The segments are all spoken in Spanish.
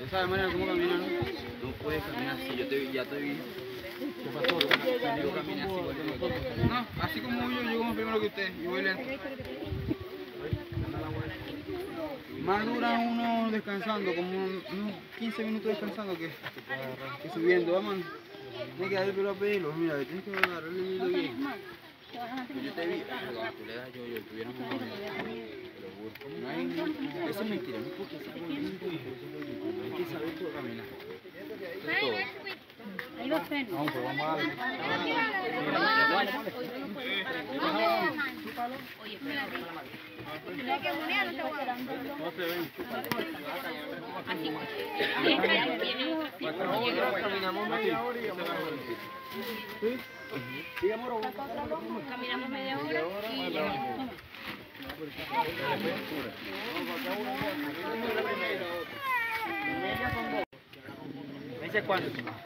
¿Sabes, Mariano, cómo caminar? No puedes caminar así, ya te vi. ¿Qué pasó? Yo caminé así, no, así como yo llego más primero que usted y voy lento. Más dura uno descansando, como unos 15 minutos descansando que subiendo, vamos. Tienes que darle pelo a pelo, mira, tienes que agarrarle el hilo bien. Yo te vi, cuando tú le das yo tuviéramos más no hay, eso es mentira, no es porque sea bonito, hay que saber todo caminar. Todo. Ahí los frenos. Vamos, pues vamos a darle. Oye, espérate. Tienes que poner, no te voy a dar. No se ven. Así. Caminamos media hora y vamos a ver. ¿Sí? Caminamos media hora y llegamos. ¿Me dice cuánto?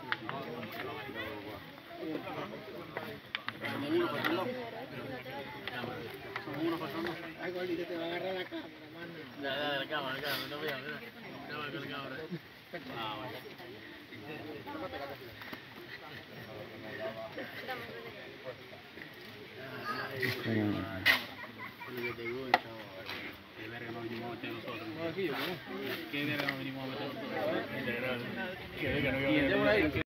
Ay, gordito, te va a agarrar la cámara, mano. La cámara, no veas, mira. La cámara. Ah, vale. ¿Qué verga no vinimos a meter nosotros? ¿Qué verga no vinimos a meter nosotros?